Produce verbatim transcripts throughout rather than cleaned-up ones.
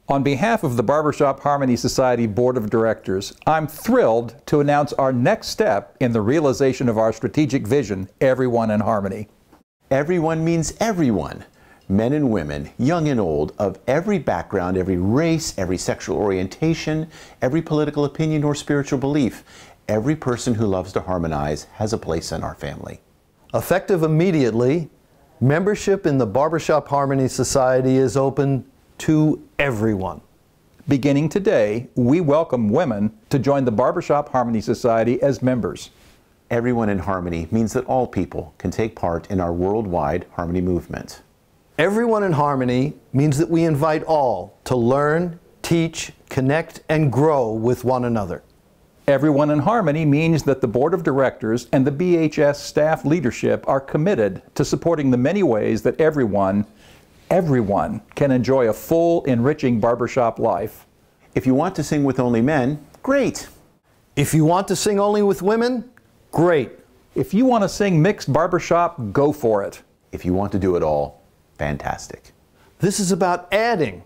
On behalf of the Barbershop Harmony Society Board of Directors, I'm thrilled to announce our next step in the realization of our strategic vision, Everyone in Harmony. Everyone means everyone. Men and women, young and old, of every background, every race, every sexual orientation, every political opinion or spiritual belief. Every person who loves to harmonize has a place in our family. Effective immediately, membership in the Barbershop Harmony Society is open to everyone. Beginning today, we welcome women to join the Barbershop Harmony Society as members. Everyone in Harmony means that all people can take part in our worldwide harmony movement. Everyone in Harmony means that we invite all to learn, teach, connect, and grow with one another. Everyone in Harmony means that the Board of Directors and the B H S staff leadership are committed to supporting the many ways that everyone, everyone can enjoy a full, enriching barbershop life. If you want to sing with only men, great. If you want to sing only with women, great. If you want to sing mixed barbershop, go for it. If you want to do it all, fantastic. This is about adding,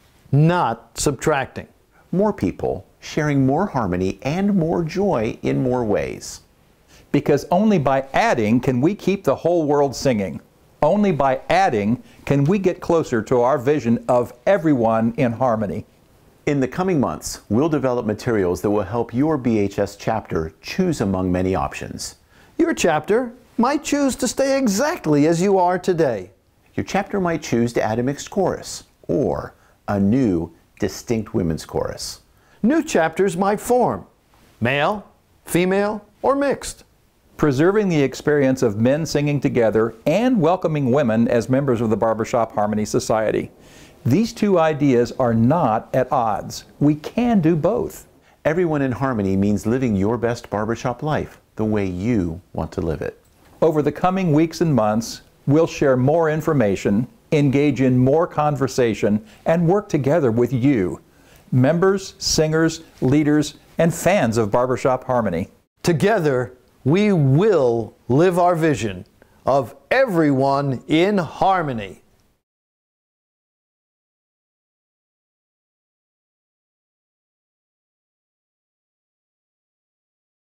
not subtracting. More people sharing more harmony and more joy in more ways. Because only by adding can we keep the whole world singing. Only by adding can we get closer to our vision of everyone in harmony. In the coming months, we'll develop materials that will help your B H S chapter choose among many options. Your chapter might choose to stay exactly as you are today. Your chapter might choose to add a mixed chorus or a new, distinct women's chorus. New chapters might form, male, female, or mixed. Preserving the experience of men singing together and welcoming women as members of the Barbershop Harmony Society. These two ideas are not at odds. We can do both. Everyone in Harmony means living your best barbershop life the way you want to live it. Over the coming weeks and months, we'll share more information, engage in more conversation, and work together with you, members, singers, leaders, and fans of Barbershop Harmony. Together, we will live our vision of everyone in harmony.